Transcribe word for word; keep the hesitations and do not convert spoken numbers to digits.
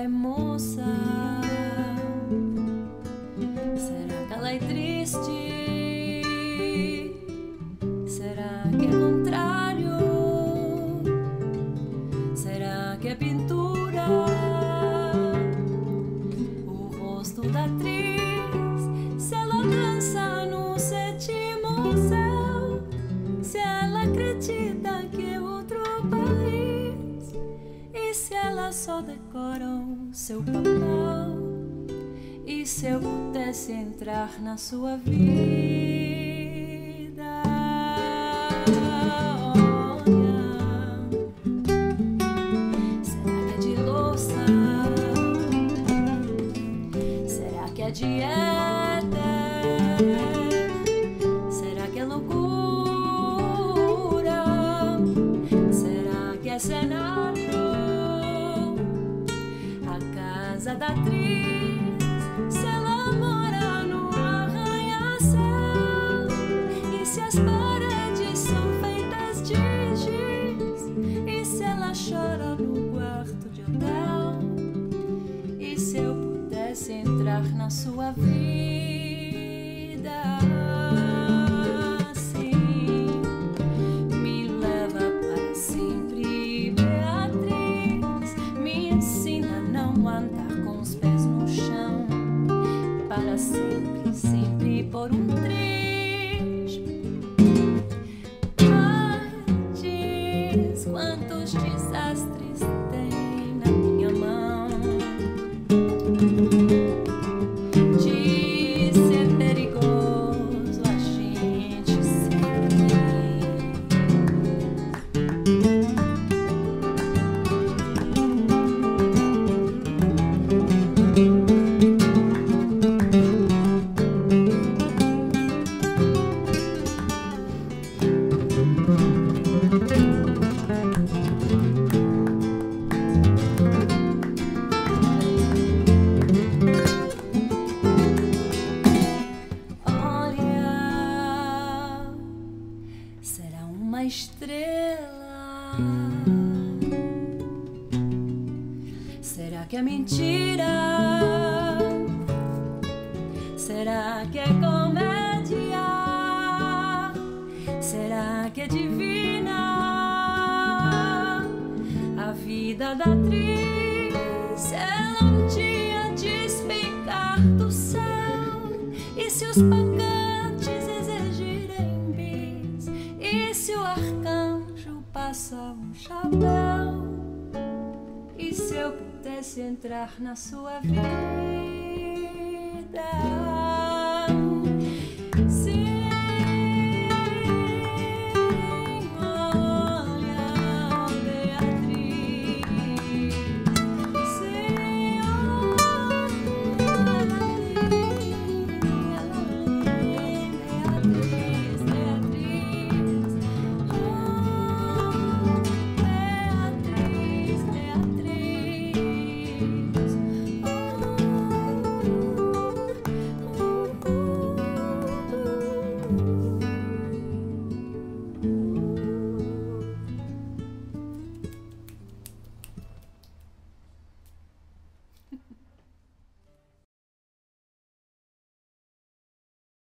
é moça? Será que ela é triste? Será que é contrário? Será que é pintura? O rosto da atriz, se ela dança no sétimo céu, se ela acredita que é outro país, e se ela só decora o seu papel. E se eu pudesse entrar na sua vida, olha, será que é de louça? Será que é dieta? Será que é loucura? Será que é cenário? A casa da atriz, se ela mora no arranha-céu, e se as paredes são feitas de giz, e se ela chora no quarto de hotel, e se eu pudesse entrar na sua vida, assim, me leva para sempre, Beatriz, me ensina a não andar com os pés no chão, para sempre, sempre por um triz. Ai, diz quantos desastres tem na minha mão. Diz se é perigoso a gente sempre. Olha, será uma estrela? Será que é mentira? Será que é comédia? Será que é divina? A vida da atriz, ela um dia despencar do céu, e se os pagantes exigirem bis, e se o arcanjo passa um chapéu, e se eu pudesse entrar na sua vida.